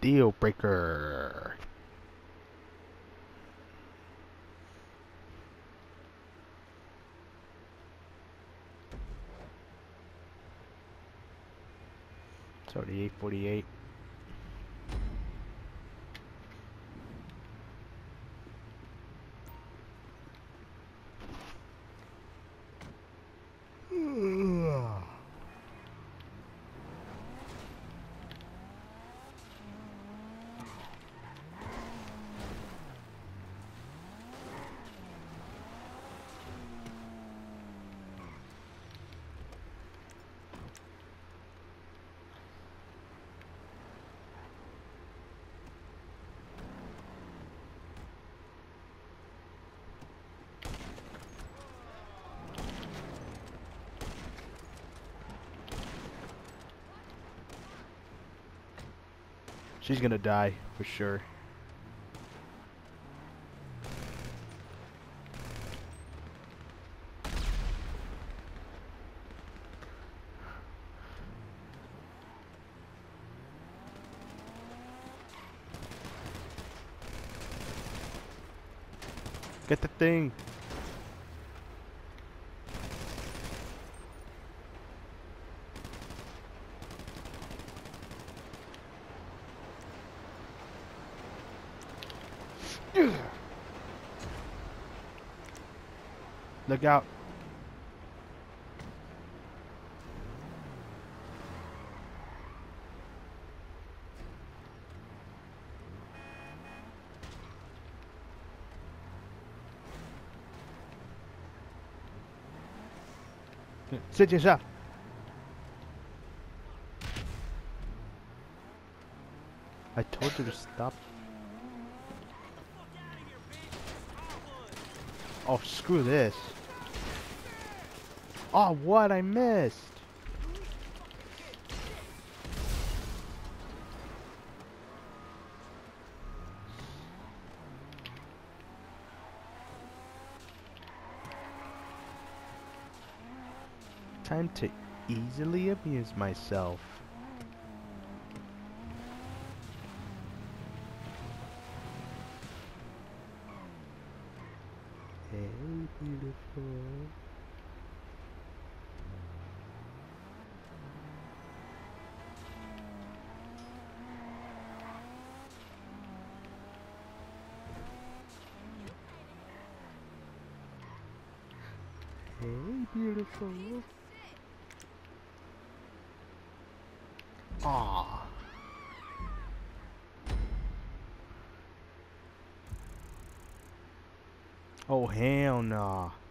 deal breaker. So the 848. She's gonna die for sure. Get the thing. Look out. Sit yourself. I told you to stop. Oh, screw this. Oh, what? I missed. Time to easily amuse myself. Hey, beautiful. Hey, beautiful. Aw. Oh, hell nah.